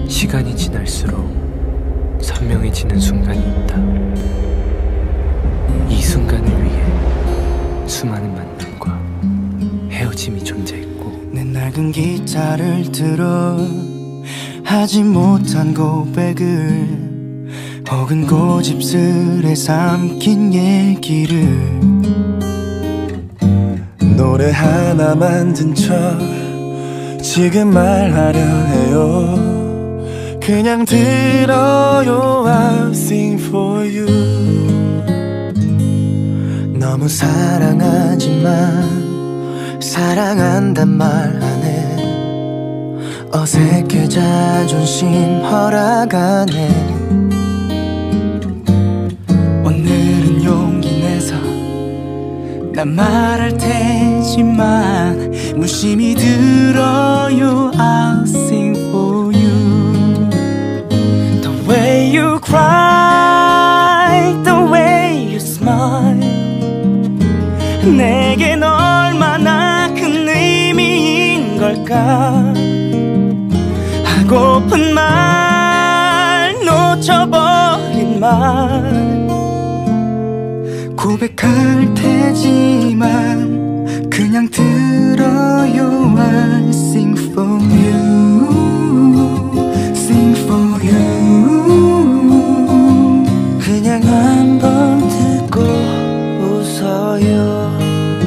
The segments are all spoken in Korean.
시간이 지날수록 선명해지는 순간이 있다. 이 순간을 위해 수많은 만남과 헤어짐이 존재했고, 내 낡은 기타를 들어 하지 못한 고백을, 혹은 고집스레 삼킨 얘기를 노래 하나 만든 척 지금 말하려 해요. 그냥 들어요. I'll sing for you. 너무 사랑하지만 사랑한단 말 안 해. 어색해 자존심 허락 안 해. 오늘은 용기 내서 난 말할 테지만 무심히 들어요. I'll sing for you. The way you cry, the way you smile, 내겐 얼마나 큰 의미인 걸까. 하고픈 말, 놓쳐버린 말, 고백할 테지만 그냥 들어요. I sing for you, sing for you. 그냥 한번 듣고 웃어요.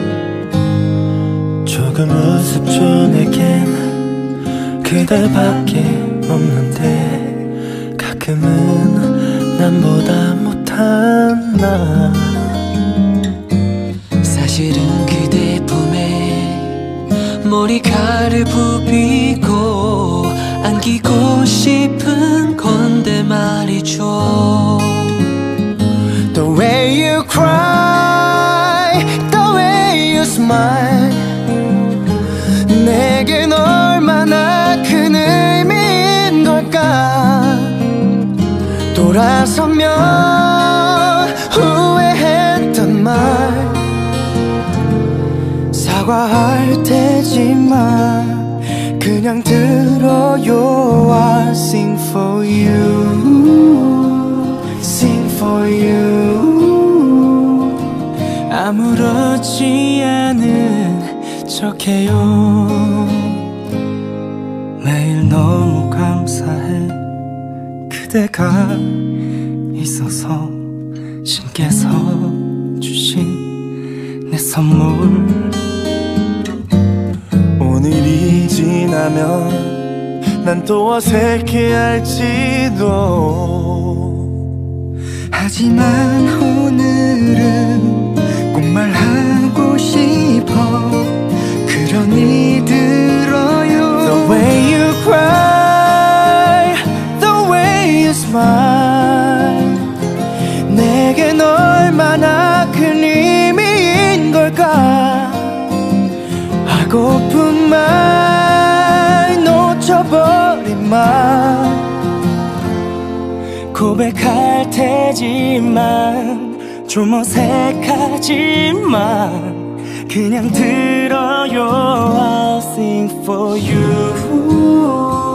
조금 우습죠. 내겐 그대밖에 없는데 가끔은 남보다 못한 나. 사실은 그대 품에 머리카락을 부비고 안기고 싶은 건데 말이죠. The way you cry, the way you smile, 내겐 얼마나 큰 의미인 걸까. 돌아서면 후회했던 말 사과할 테지만 그냥 들어요. I'll sing for you, sing for you. 아무렇지 않은 척해요. 매일 너무 감사해. 그대가 있어서 신께서 주신 내 선물. 오늘이 지나면 난 또 어색해할지도. 하지만 오늘은 꼭 말하고 싶어. 그러니 들어요. The way you cry, the way you smile, 내겐 얼마나 큰 의미인 걸까. 하고픈 말, 놓쳐버린 말, 고백할 테지만 좀 어색하지만 그냥 들어요. I'll sing for you.